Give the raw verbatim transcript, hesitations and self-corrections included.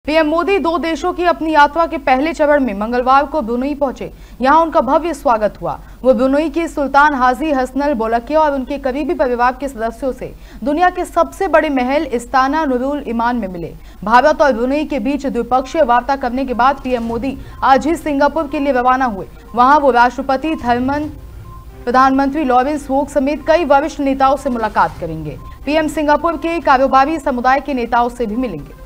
PM Modi दो देशों की अपनी यात्रा के पहले चरण में मंगलवार को ब्रुनेई पहुंचे। यहां उनका भव्य स्वागत हुआ। वो ब्रुनेई की सुल्तान हाजी हसनल बोलकिया और उनके करीबी परिवार के सदस्यों से दुनिया के सबसे बड़े महल इस्ताना नुरुल ईमान में मिले। भारत और ब्रुनेई के बीच द्विपक्षीय वार्ता करने के बाद पीएम मोदी आज ही सिंगापुर के लिए रवाना हुए। वहां वो राष्ट्रपति थर्मन, प्रधानमंत्री लॉरेंस वोंग समेत कई वरिष्ठ नेताओं से मुलाकात करेंगे। पीएम सिंगापुर के कारोबारी समुदाय के नेताओं से भी मिलेंगे।